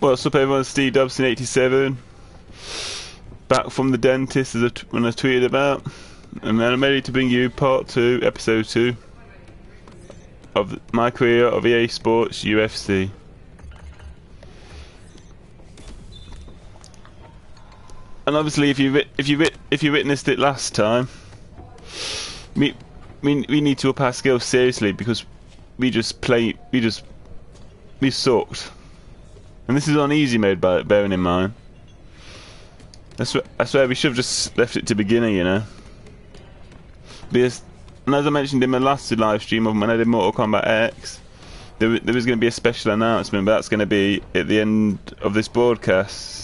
What's up everyone, Steve Dobson87. Back from the dentist as when I tweeted about. And then I'm ready to bring you part 2, episode 2 of my career of EA Sports UFC. And obviously if you witnessed it last time, we need to up our skills seriously because we sucked. And this is on easy mode, bearing in mind. I swear we should have just left it to beginner, you know. Because, and as I mentioned in my last live stream of when I did Mortal Kombat X, there was going to be a special announcement, but that's going to be at the end of this broadcast.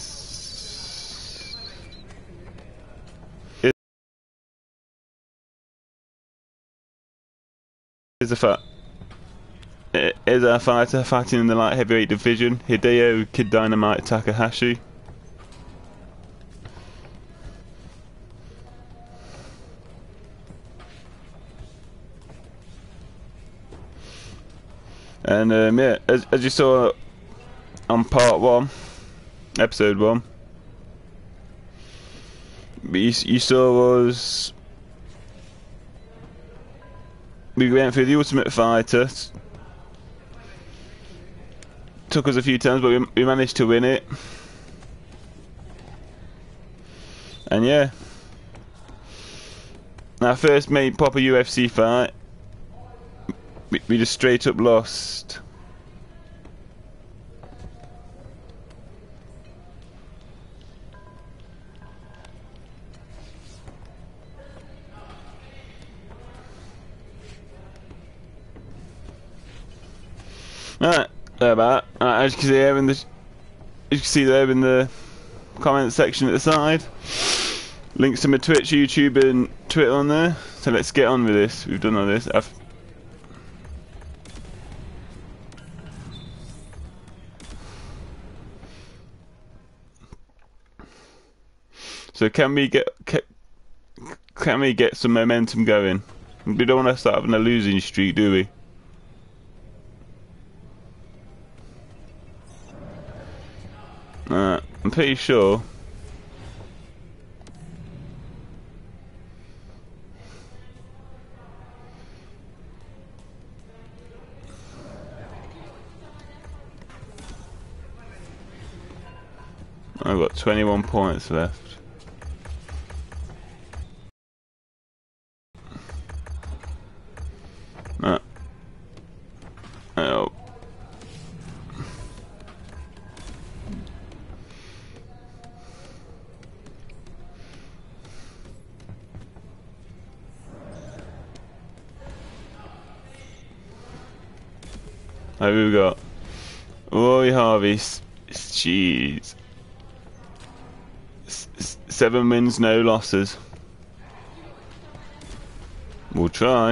Is our fighter fighting in the light heavyweight division, Hideo Kid Dynamite Takahashi. And yeah, as you saw on part 1, episode 1, you saw us. We went through the Ultimate Fighter. Took us a few times, but we managed to win it. And yeah, our first main proper UFC fight, we just straight up lost. Alright, there about. As you can see there in the comment section at the side, links to my Twitch, YouTube, and Twitter on there. So let's get on with this. We've done all this. So can we get some momentum going? We don't want to start having a losing streak, do we? I'm pretty sure. I've got 21 points left. Oh. Who we got? Roy Harvey. Jeez. 7 wins, no losses. We'll try.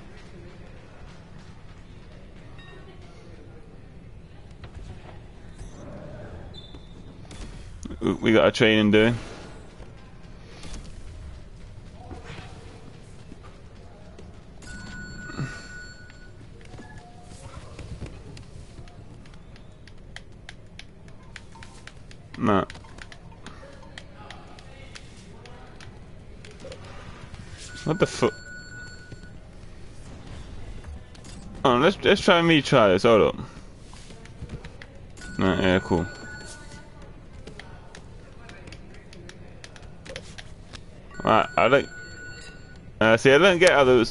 We got a training doing. No. What the fuck? Oh, let's try and retry this. Hold up. Right, yeah, cool. Right, I don't. See, I don't get how those.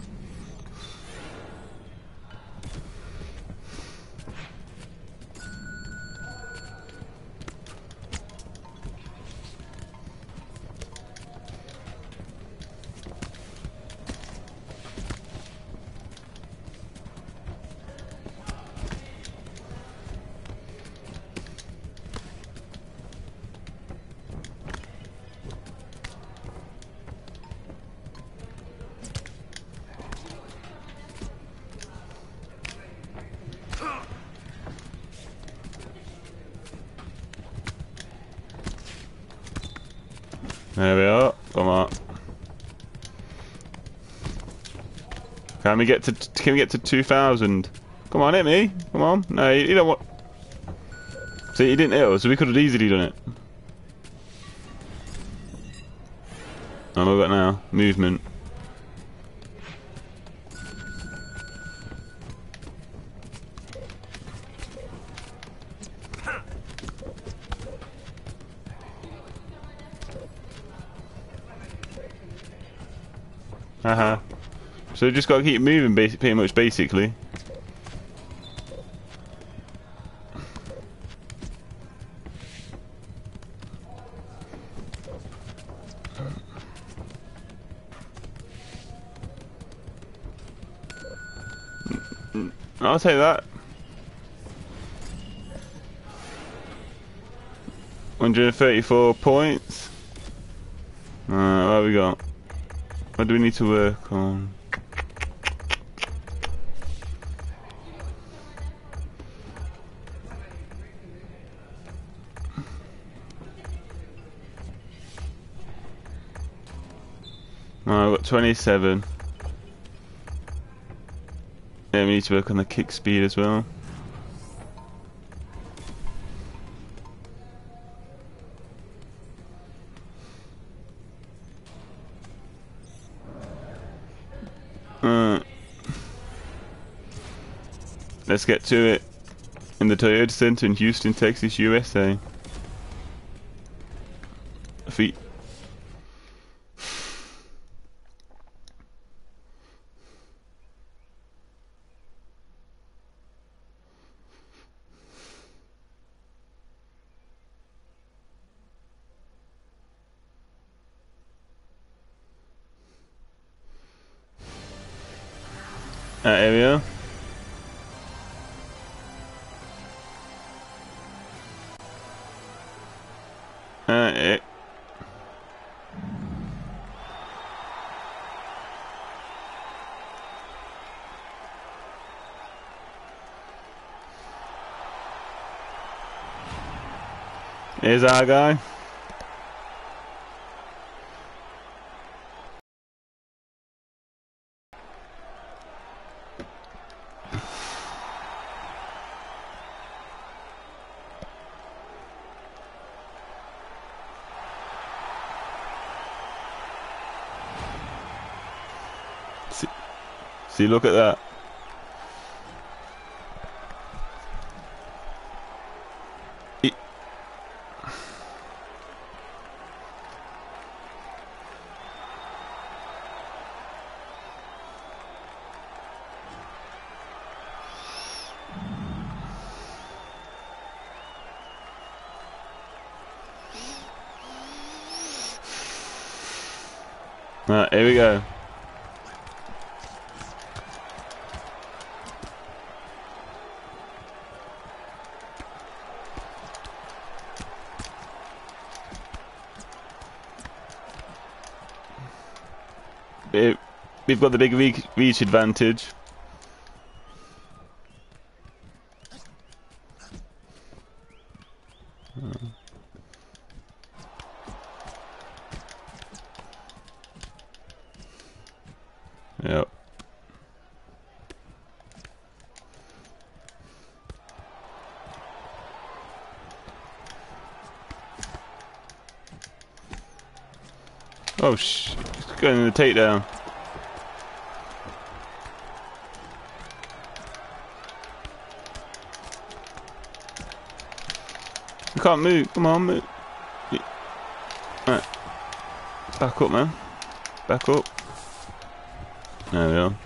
There we are. Come on. Can we get to 2,000? Come on, hit me. Come on. No, you don't want. See, he didn't hit us, so we could have easily done it. Oh, what have we got now? Movement. Haha. So we just got to keep moving, pretty much, basically. I'll take that. 134 points. What have we got? What do we need to work on? I've got 27. Yeah, we need to work on the kick speed as well. Let's get to it in the Toyota Center in Houston, Texas, USA. Feet. Here we are. Here's our guy. See, look at that. Right, here we go. We've got the big reach advantage. Yep. Oh it's going in the takedown. You can't move. Come on, move. Right. Back up, man. Back up. There we are.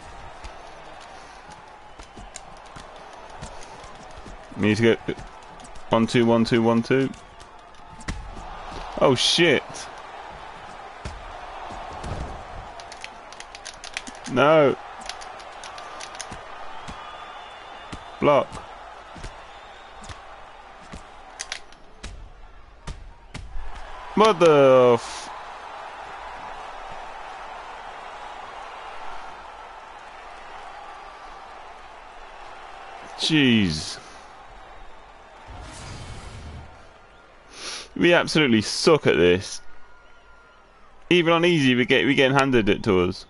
We need to get 1 2 1 2 1 2. Oh shit! No. Block. What the f... Jeez. We absolutely suck at this. Even on easy, we getting handed it to us.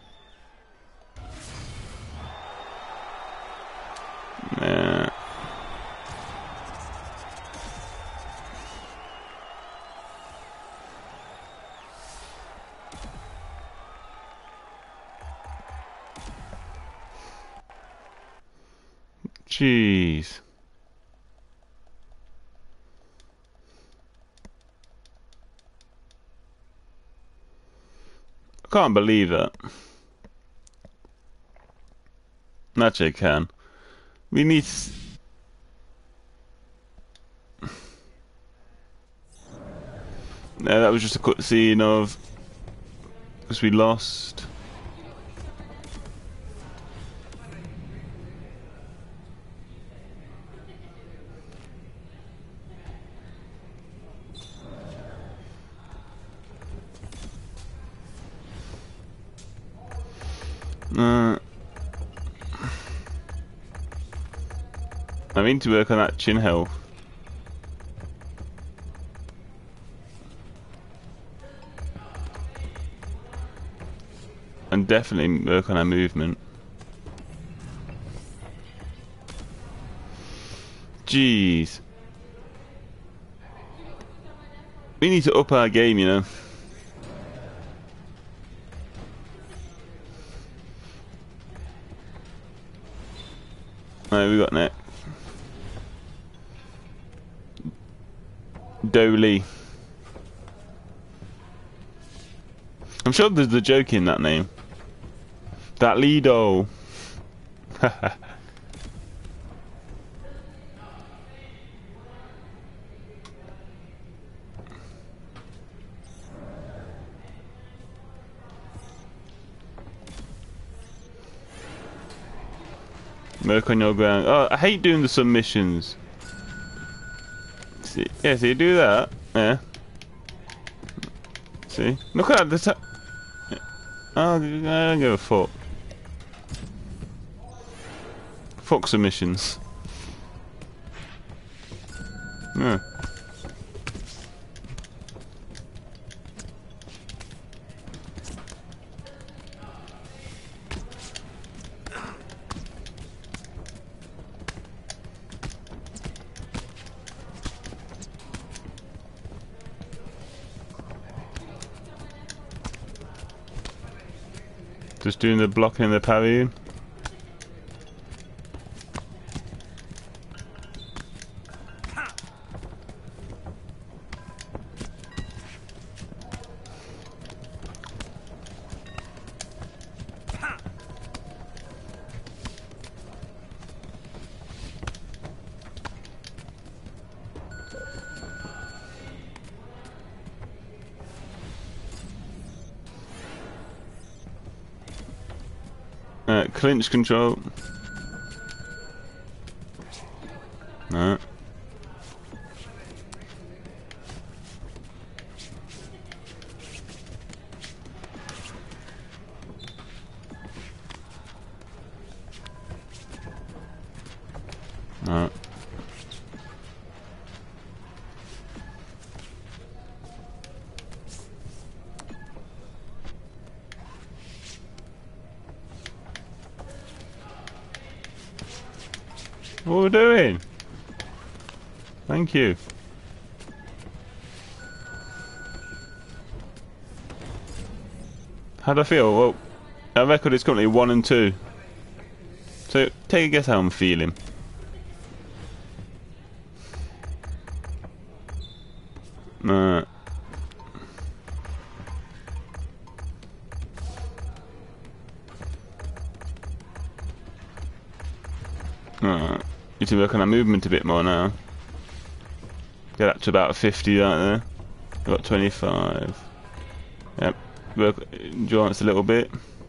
Yeah. Jeez. I can't believe that. Actually, I can. We need... No, that was just a cutscene of... because we lost. I need to work on that chin health. And definitely work on our movement. Jeez. We need to up our game, you know. Alright, we got net. Dolly. I'm sure there's a joke in that name. That Lido. Work on your ground. Oh, I hate doing the submissions. See, yeah, so you do that. Yeah. See? Look at that. Oh, I don't give a fuck. Fuck submissions. Yeah. Just doing the blocking and the parrying. Clinch control. No. No. What are we doing? Thank you. How do I feel? Well, our record is currently 1 and 2. So take a guess how I'm feeling. Need to work on our movement a bit more now. Get up to about 50 right there. Got 25. Yep. Work endurance a little bit.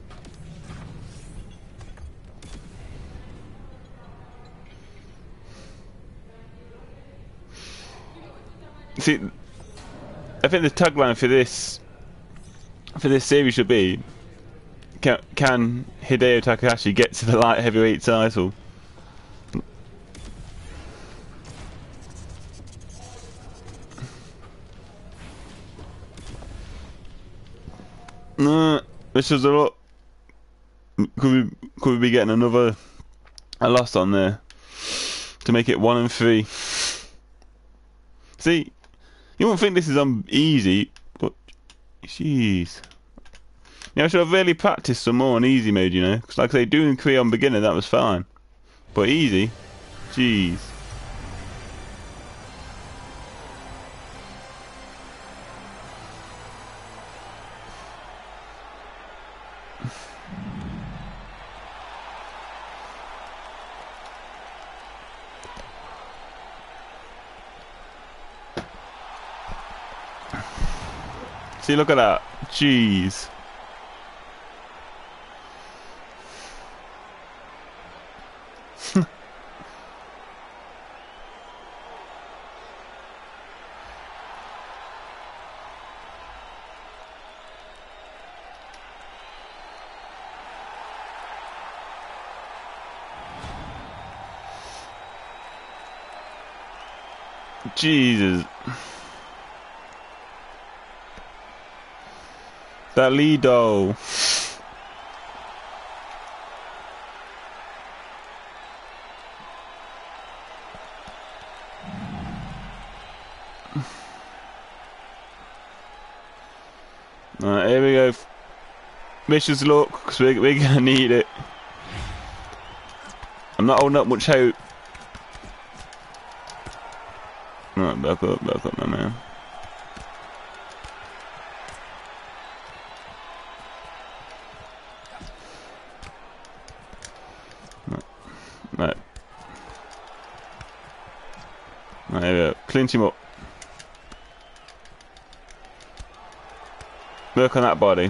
See, I think the tagline for this series should be: Can Hideo Takahashi get to the light heavyweight title? This is a lot. Could we be getting a loss on there to make it 1 and 3? See, you won't think this is easy, but jeez. Yeah, I should have really practiced some more on easy mode, you know. Because like I say, doing 3 on beginner, that was fine, but easy, Jeez. See, look at that. Jeez. Jesus. That Lido. Alright, here we go. Vicious luck, because we're gonna need it. I'm not holding up much hope. Alright, back up, my man. Right. Right, here we go. Clinch him up. Work on that body.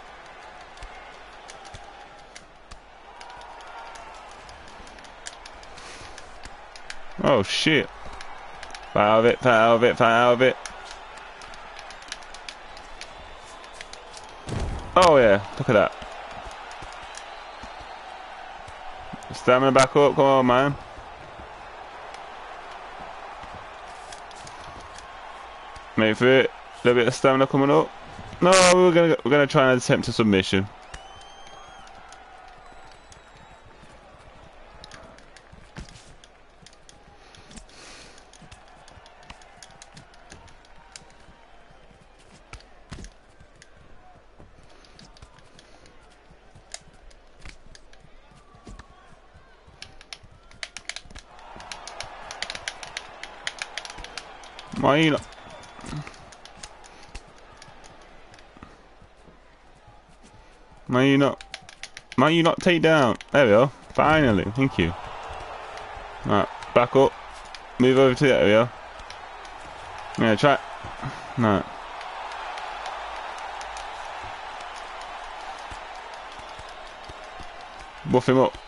Oh shit. Fight out of it, fight out of it, fight out of it. Oh yeah, look at that. Stamina back up, come on man. Wait for it. A little bit of stamina coming up. No, we're gonna try and attempt a submission. Why are you not? Why you not take down? There we go. Finally, thank you. Right, back up. Move over to there we go. Yeah, try. Right. Buff him up.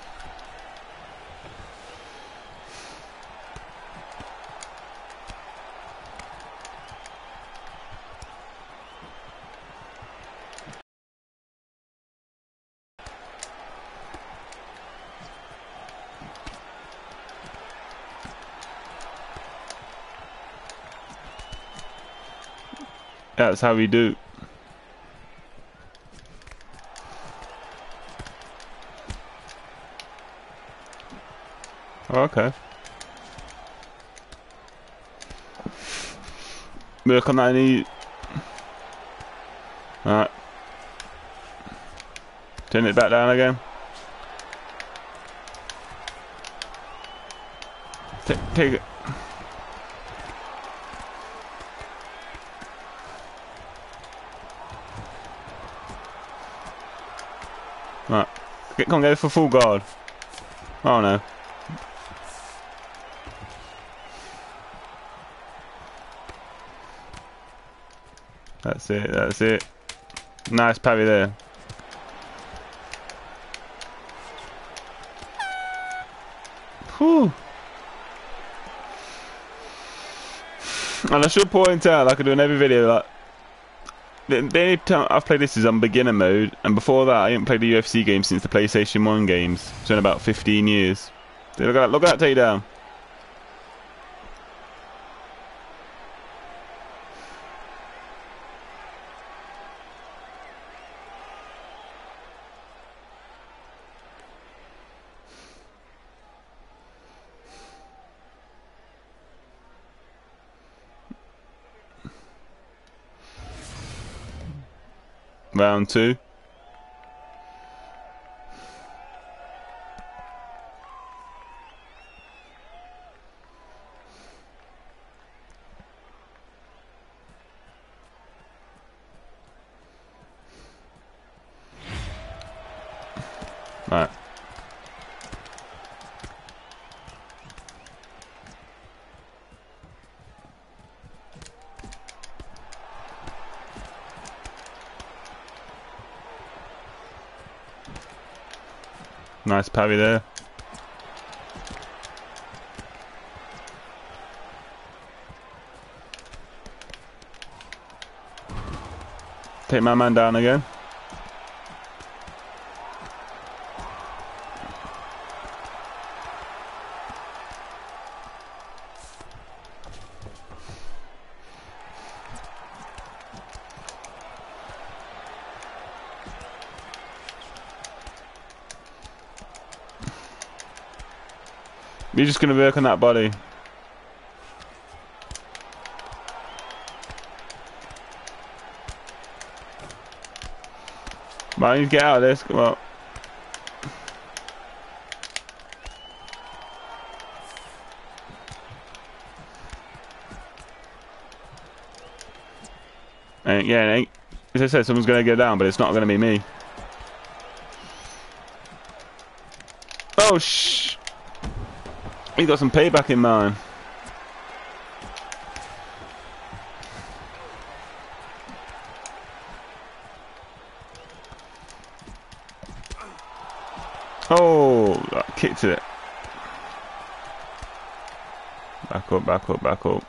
That's how we do. Oh, okay. Work on that knee. Alright. Turn it back down again. Take it. Right. Come on, go for full guard. Oh no. That's it, that's it. Nice parry there. Whew. And I should point out, like I do in every video, like the only time I've played this is on beginner mode, and before that I haven't played a UFC game since the PlayStation 1 games. It's been about 15 years. Look at that takedown. Round 2. Right. Nice parry there. Take my man down again. You're just gonna work on that body. Right, I need to get out of this. Come on. And yeah, as I said, someone's gonna go down, but it's not gonna be me. Oh shh! He got some payback in mind. Oh, that kicked it. Back up, back up, back up.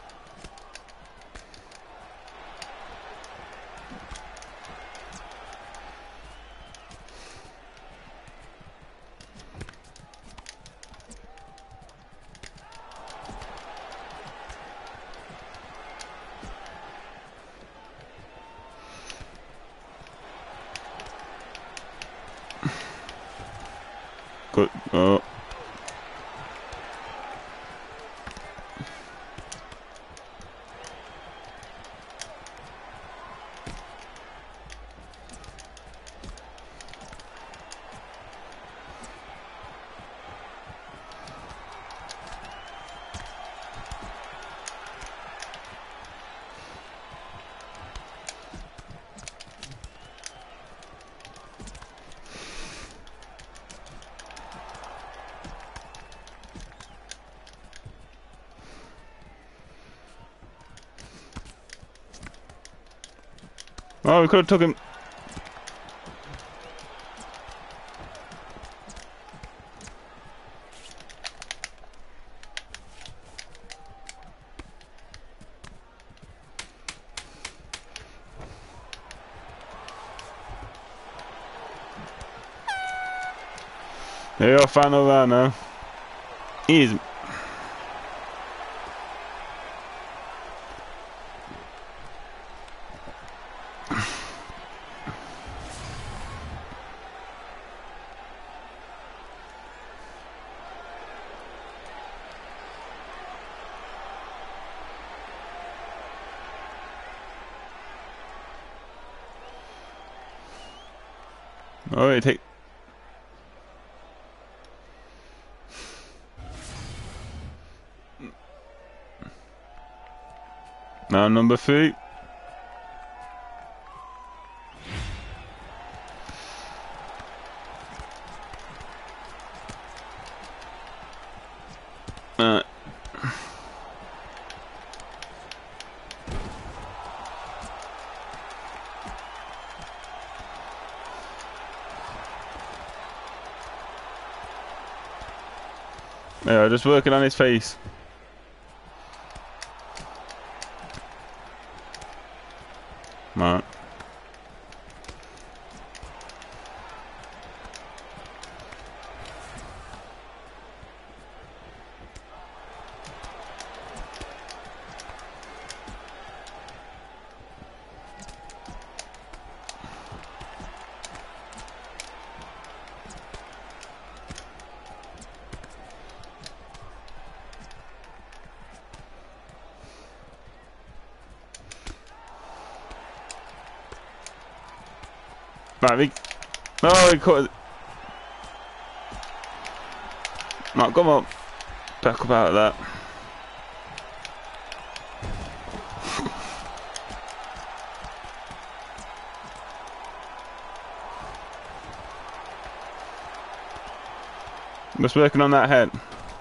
Good. Oh. Oh, we could have took him. There you go, final round now. Easy. Alright, take. Now number 3. Yeah, just working on his face. Right. Right, oh, he caught it. Right, come on. Back up out of that. Just working on that head.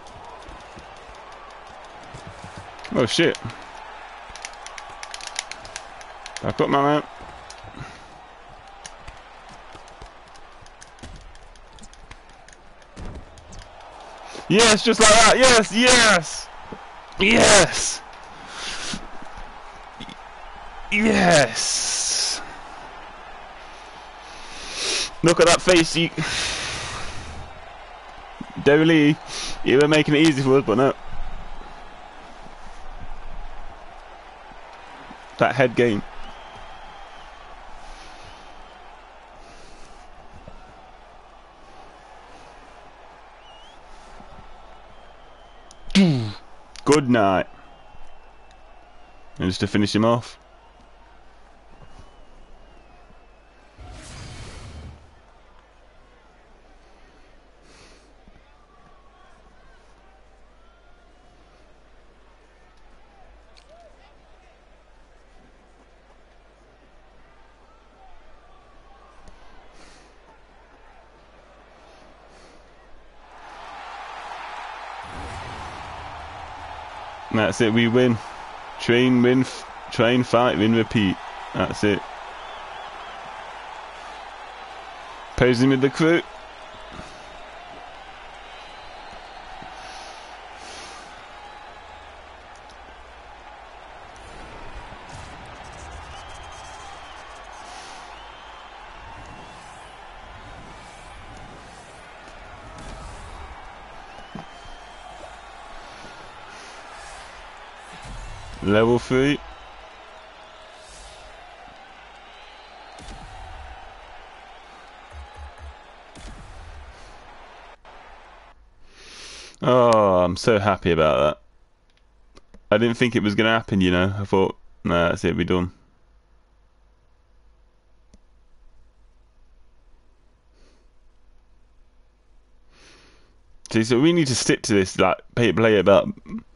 Oh shit. Back up, my man. Yes, just like that. Yes, yes. Yes. Yes. Look at that face. You Definitely, you were making it easy for us, but no. That head game. Good night. And just to finish him off. And that's it, we win. Train, win, train, fight, win, repeat. That's it. Posing with the crew. Level 3. Oh, I'm so happy about that. I didn't think it was going to happen, you know. I thought, nah, that's it, we're done. See, so we need to stick to this, like, play it about